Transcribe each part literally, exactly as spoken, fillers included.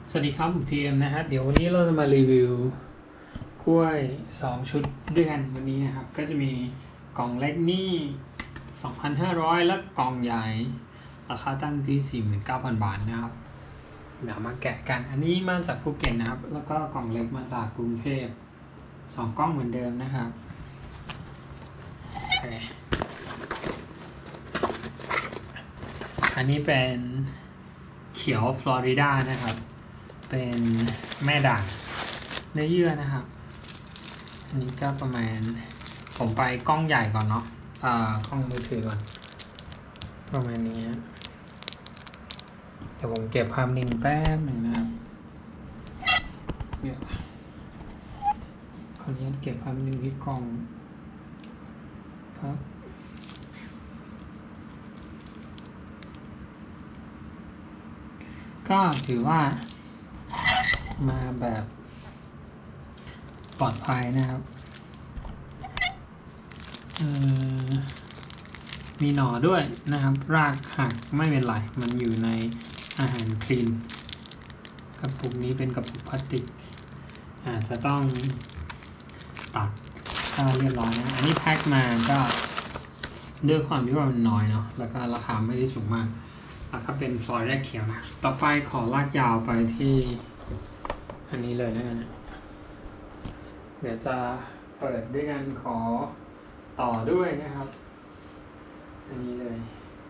สวัสดีครับผมทีเอ็มนะฮะเดี๋ยววันนี้เราจะมารีวิวกล้วยสองชุดด้วยกันวันนี้นะครับก็จะมีกล่องเล็กนี่ สองพันห้าร้อย และกล่องใหญ่ราคาตั้งที่ สี่หมื่นเก้าพัน บาทนะครับเดี๋ยวมาแกะกันอันนี้มาจากภูเก็ตนะครับแล้วก็กล่องเล็กมาจากกรุงเทพสองกล้องเหมือนเดิมนะครับโอเคอันนี้เป็นเขียวฟลอริดานะครับเป็นแม่ด่างเนื้อเยื่อนะครับอันนี้ก็ประมาณผมไปกล้องใหญ่ก่อนเนาะอ่ากล้องมือถือก่อนประมาณนี้เดี๋ยวผมเก็บภาพนิ่งแป๊บหนึ่งนะครับเดี๋ยวขออนุญาตเก็บภาพนิ่งที่กล้องครับก็ถือว่ามาแบบปลอดภัยนะครับมีหน่อด้วยนะครับรากหักไม่เป็นไรมันอยู่ในอาหารคลีนกระปุกนี้เป็นกระปุกพลาสติกอาจจะต้องตัดถ้าเรียบร้อยนะอันนี้แพ็คมาก็ด้วยความที่ว่ามันน้อยเนาะแล้วก็ราคาไม่ได้สูงมากแล้วก็เป็นฟลอริดาเขียวนะต่อไปขอลากยาวไปที่อันนี้เลยนะเดี๋ยวจะเปิดด้วยกันขอต่อด้วยนะครับอันนี้เลย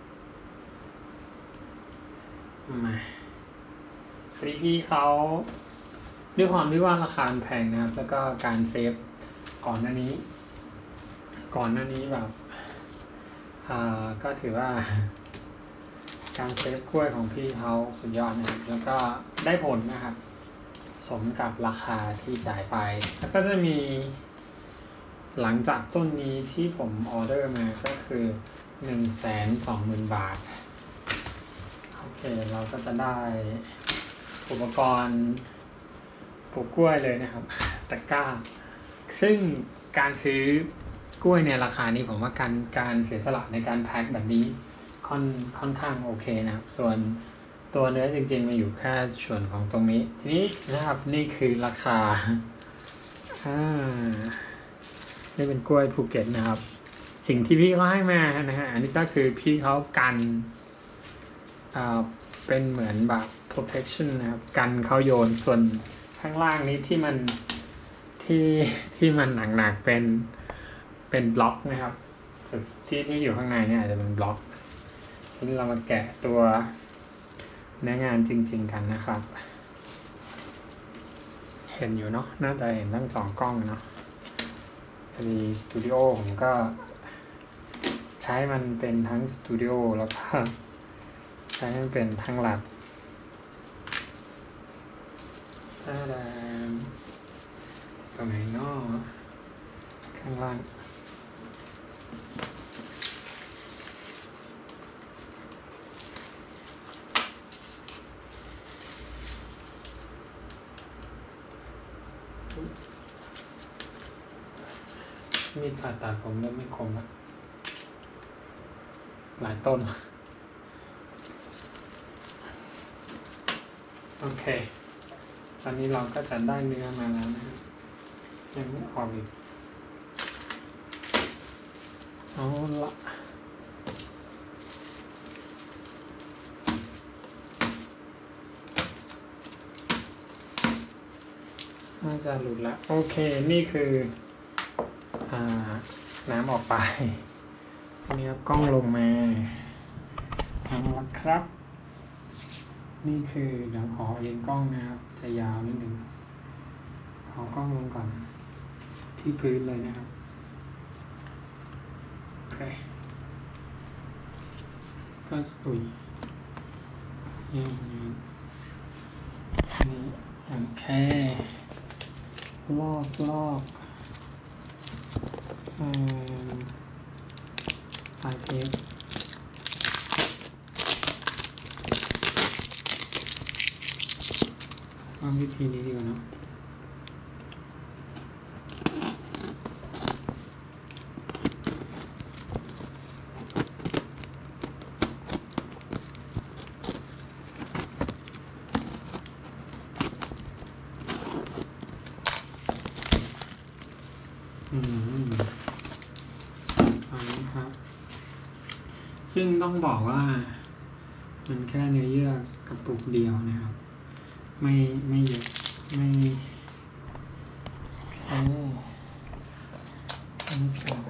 มาพี่พี่เขาด้วยความที่ว่าราคาแพงนะครับแล้วก็การเซฟก่อนหน้านี้ก่อนหน้านี้แบบอ่าก็ถือว่าการเซฟกล้วยของพี่เขาสุดยอดนะครับแล้วก็ได้ผลนะครับสมกับราคาที่จ่ายไปแล้วก็จะมีหลังจากต้นนี้ที่ผมออเดอร์มาก็คือ หนึ่งแสนสองหมื่น บาทโอเคเราก็จะได้อุปกรณ์ปลูกกล้วยเลยนะครับตะกร้าซึ่งการซื้อกล้วยในราคานี้ผมว่าการการเสียสละในการแพ็คแบบนี้ค่อนค่อนข้างโอเคนะครับส่วนตัวเนื้อจริงๆมาอยู่แค่ส่วนของตรงนี้ทีนี้นะครับนี่คือราคาอ่านี่เป็นกล้วยภูเก็ตนะครับสิ่งที่พี่เขาให้มานะฮะอันนี้ก็คือพี่เขากันอ่าเป็นเหมือนแบบ protection นะครับกันเขาโยนส่วนข้างล่างนี้ที่มันที่ที่มันหนักๆเป็นเป็นบล็อกนะครับสุดที่ที่อยู่ข้างในเนี่ยอาจจะเป็นบล็อกทีนี้เรามาแกะตัวเนื้องานจริงๆกันนะครับเห็นอยู่เนาะน่าจะเห็นทั้งสองกล้องเนาะพอดีสตูดิโอผมก็ใช้มันเป็นทั้งสตูดิโอแล้วก็ใช้มันเป็นทั้งแลบถ้าแดงตรงไหนเนาะข้างล่างมีดผ่าตัดผมเริ่มไม่คมแล้วหลายต้นโอเคตอนนี้เราก็จะได้เนื้อมาแล้วนะยังไม่ออกอีกเอาละน่าจะหลุดแล้วโอเคนี่คืออ่าน้ำออกไปนี่ครับกล้องลงมาเอาละครับนี่คือเดี๋ยวขอเอียงกล้องนะครับจะยาวนิดนึงขอกล้องลงก่อนที่พื้นเลยนะครับโอเคก็อุ้ยนี่นี่นี่โอเคลอกลอกอืมปลายเทปเอาวิธีนี้ดีกว่าเนาะอืมอันนี้ครับ ซึ่งต้องบอกว่ามันแค่เนื้อเยื่อกระปุกเดียวนะครับ ไม่ไม่เยอะไม่โอ้นี่ครับ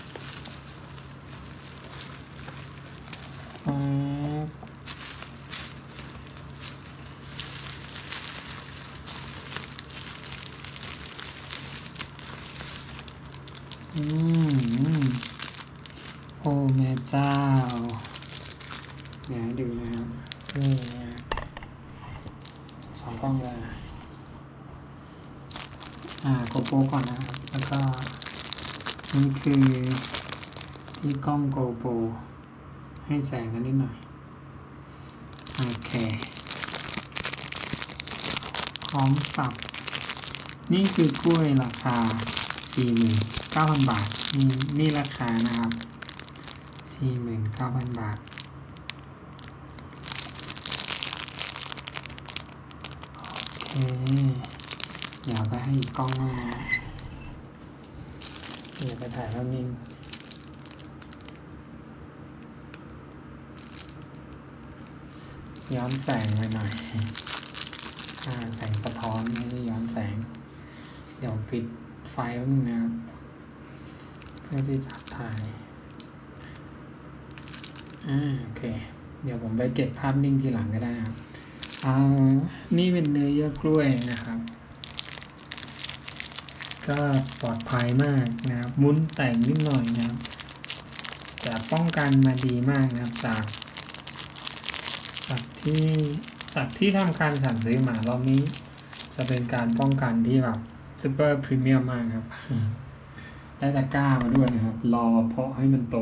อืมอืมโอ้แม่เจ้าเดี๋ยวดูนะครับนี่นะสองกล้องเลยอ่าโกโปรก่อนนะครับแล้วก็นี่คือที่กล้องโกโปรให้แสงกันนิดหน่อยโอเคพร้อมสับนี่คือกล้วยราคา สี่หมื่นเก้าพัน บาทนี่นี่ราคานะครับ สี่หมื่นเก้าพัน บาทโอเคเดี๋ยวไปให้อีกกล้องหน้าเดี๋ยวไปถ่ายแล้วนิ่งย้อนแสงไปหน่อยอ่าแสงสะท้อนไม่ใช่ย้อนแสงเดี๋ยวปิดไฟแป๊บนึงนะครับเพื่อที่จะถ่ายอ่าโอเคเดี๋ยวผมไปเก็บภาพนิ่งทีหลังก็ได้นะครับเอานี่เป็นเนื้อเยื่อกล้วยนะครับก็ปลอดภัยมากนะครับมุ้นแต่งนิดหน่อยนะครับแต่ป้องกันมาดีมากนะครับจากจากที่จากที่ทำการสั่งซื้อมารอบนี้จะเป็นการป้องกันที่แบบซูเปอร์พรีเมียมมากครับได้ตะกร้ามาด้วยนะครับรอเพาะให้มันโต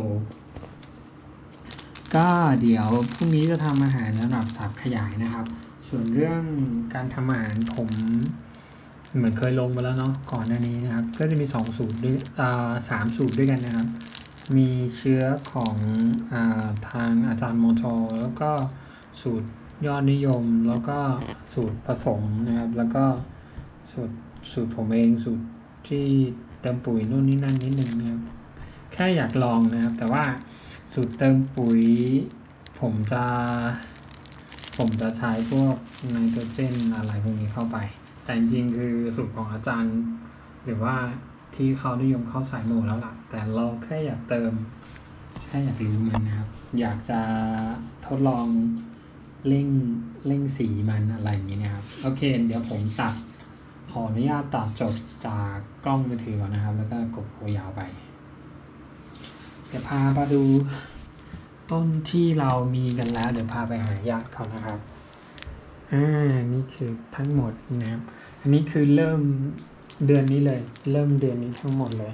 ก็เดี๋ยวพรุ่งนี้จะทำอาหารสำหรับสับขยายนะครับส่วนเรื่องการทำอาหารผมเหมือนเคยลงมาแล้วเนาะก่อนหน้านี้นะครับก็จะมีสองสูตรด้วยอ่าสามสูตรด้วยกันนะครับมีเชื้อของอ่าทางอาจารย์มอทอแล้วก็สูตรยอดนิยมแล้วก็สูตรผสมนะครับแล้วก็สูตรสูตรผมเองสูตรที่เติมปุ๋ยนู่นนี่นั่นนิดนึงนะครับแค่อยากลองนะครับแต่ว่าสูตรเติมปุ๋ยผมจะผมจะใช้พวกไนโตรเจนอะไรพวกนี้เข้าไปแต่จริงๆคือสูตรของอาจารย์หรือว่าที่เขานิยมเข้าใส่หมู่แล้วล่ะแต่เราแค่อยากเติมแค่อยากรู้มันนะครับอยากจะทดลองเร่งเร่งสีมันอะไรอย่างนี้นะครับโอเคเดี๋ยวผมตัดขออนุญาตตัดจบจากกล้องมือถือก่อนนะครับแล้วก็กดโพยาวไปเดี๋ยวพามาดูต้นที่เรามีกันแล้วเดี๋ยวพาไปหาญาติเขานะครับอ่านี่คือทั้งหมดนะครับอันนี้คือเริ่มเดือนนี้เลยเริ่มเดือนนี้ทั้งหมดเลย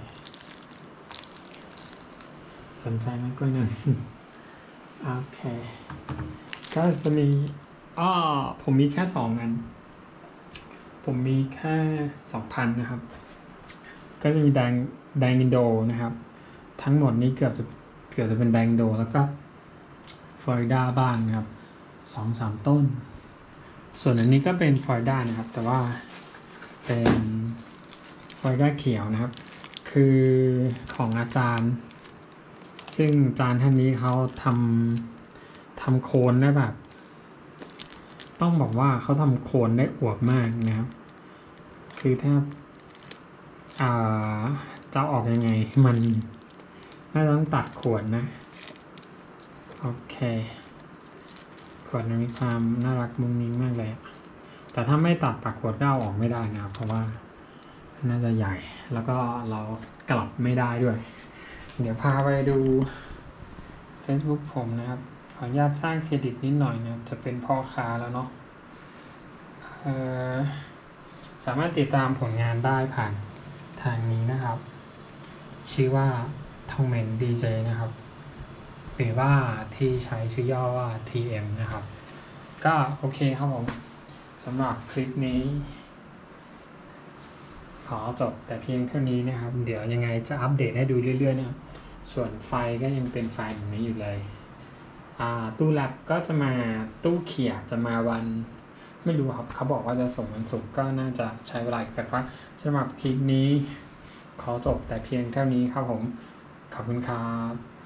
สนใจไหมก็นึงโอเคก็จะมีอ้อผมมีแค่สองอันผมมีแค่สองพันนะครับก็จะมีแดงแดงอินโดนะครับทั้งหมดนี้เกือบจะเกือบจะเป็นแดงอินโดแล้วก็ฟลอริดาบ้างนะครับสองสามต้นส่วนอันนี้ก็เป็นฟลอริดานะครับแต่ว่าเป็นฟลอริดาเขียวนะครับคือของอาจารย์ซึ่งอาจารย์ท่านนี้เขาทำทำโคนได้แบบต้องบอกว่าเขาทำโคนได้อวบมากนะครับคือถ้าอ่าจะออกยังไงมันน่าต้องตัดขวดนะโอเคขวดมีความน่ารักมุ้งมิ้งมากเลยแต่ถ้าไม่ตัดปากขวดก็เอาออกไม่ได้นะครับเพราะว่าน่าจะใหญ่แล้วก็เรากลับไม่ได้ด้วยเดี๋ยวพาไปดู Facebook ผมนะครับขออนุญาตสร้างเครดิตนิดหน่อยนะครับจะเป็นพ่อค้าแล้วเนาะเอ่อสามารถติดตามผลงานได้ผ่านทางนี้นะครับชื่อว่าทองเมนดีเจนะครับหรือว่าที่ใช้ชื่อย่อว่า ที เอ็ม นะครับก็โอเคครับผมสำหรับคลิปนี้ขอจบแต่เพียงเท่านี้นะครับเดี๋ยวยังไงจะอัปเดตให้ดูเรื่อยๆนะครับส่วนไฟก็ยังเป็นไฟแบบนี้อยู่เลยอ่าตู้แลบก็จะมาตู้เขี่ยจะมาวันไม่รู้ครับเขาบอกว่าจะส่งวันศุกร์ก็น่าจะใช้เวลาอีกสักพักสำหรับคลิปนี้ขอจบแต่เพียงเท่านี้ครับผมขอบคุณครับ